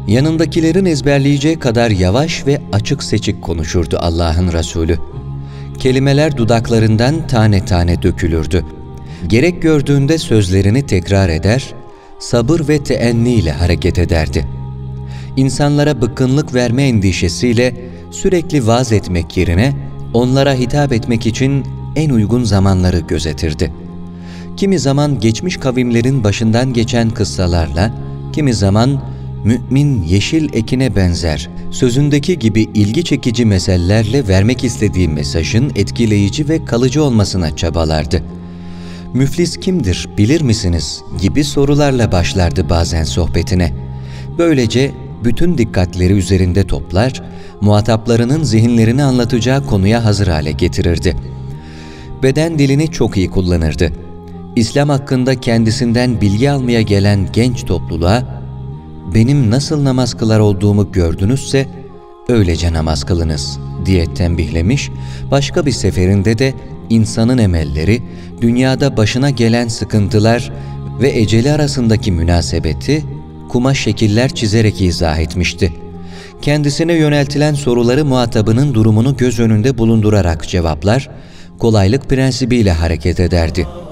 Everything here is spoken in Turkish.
Yanındakilerin ezberleyeceği kadar yavaş ve açık seçik konuşurdu Allah'ın Resulü. Kelimeler dudaklarından tane tane dökülürdü. Gerek gördüğünde sözlerini tekrar eder, sabır ve teenni ile hareket ederdi. İnsanlara bıkkınlık verme endişesiyle sürekli vaaz etmek yerine onlara hitap etmek için en uygun zamanları gözetirdi. Kimi zaman geçmiş kavimlerin başından geçen kıssalarla, kimi zaman mümin yeşil ekine benzer, sözündeki gibi ilgi çekici meselelerle vermek istediği mesajın etkileyici ve kalıcı olmasına çabalardı. "Müflis kimdir, bilir misiniz?" gibi sorularla başlardı bazen sohbetine. Böylece bütün dikkatleri üzerinde toplar, muhataplarının zihinlerini anlatacağı konuya hazır hale getirirdi. Beden dilini çok iyi kullanırdı. İslam hakkında kendisinden bilgi almaya gelen genç topluluğa, "Benim nasıl namaz kılar olduğumu gördünüzse öylece namaz kılınız" diye tembihlemiş, başka bir seferinde de insanın emelleri, dünyada başına gelen sıkıntılar ve eceli arasındaki münasebeti kumaş şekiller çizerek izah etmişti. Kendisine yöneltilen soruları muhatabının durumunu göz önünde bulundurarak cevaplar, kolaylık prensibiyle hareket ederdi.